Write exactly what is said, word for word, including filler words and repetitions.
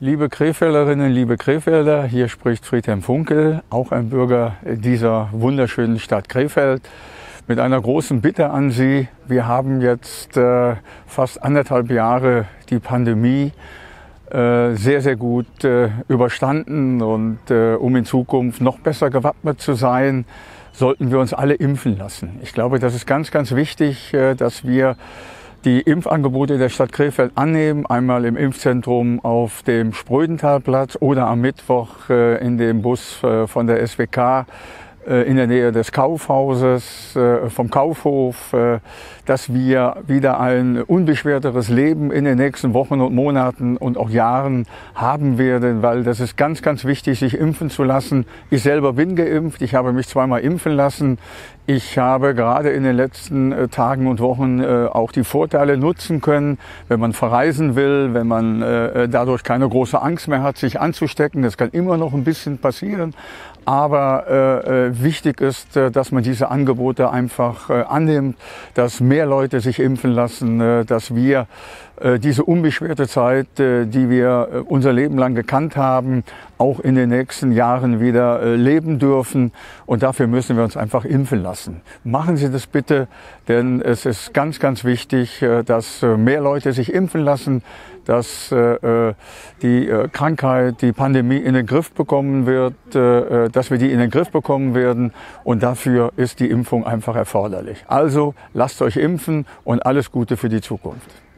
Liebe Krefelderinnen, liebe Krefelder, hier spricht Friedhelm Funkel, auch ein Bürger dieser wunderschönen Stadt Krefeld, mit einer großen Bitte an Sie. Wir haben jetzt äh, fast anderthalb Jahre die Pandemie äh, sehr, sehr gut äh, überstanden und äh, um in Zukunft noch besser gewappnet zu sein, sollten wir uns alle impfen lassen. Ich glaube, das ist ganz, ganz wichtig, äh, dass wir die Impfangebote der Stadt Krefeld annehmen, einmal im Impfzentrum auf dem Sprödenthalplatz oder am Mittwoch äh, in dem Bus äh, von der S W K äh, in der Nähe des Kaufhauses, äh, vom Kaufhof, äh, dass wir wieder ein unbeschwerteres Leben in den nächsten Wochen und Monaten und auch Jahren haben werden, weil das ist ganz, ganz wichtig, sich impfen zu lassen. Ich selber bin geimpft, ich habe mich zweimal impfen lassen. Ich habe gerade in den letzten äh, Tagen und Wochen äh, auch die Vorteile nutzen können, wenn man verreisen will, wenn man äh, dadurch keine große Angst mehr hat, sich anzustecken. Das kann immer noch ein bisschen passieren, aber äh, äh, wichtig ist, äh, dass man diese Angebote einfach äh, annimmt, dass mehr Leute sich impfen lassen, äh, dass wir äh, diese unbeschwerte Zeit, äh, die wir äh, unser Leben lang gekannt haben, auch in den nächsten Jahren wieder äh, leben dürfen. Und dafür müssen wir uns einfach impfen lassen. Machen Sie das bitte, denn es ist ganz, ganz wichtig, äh, dass äh, mehr Leute sich impfen lassen, dass äh, die äh, Krankheit, die Pandemie in den Griff bekommen wird, äh, dass wir die in den Griff bekommen werden. Und dafür ist die Impfung einfach erforderlich. Also lasst euch impfen und alles Gute für die Zukunft.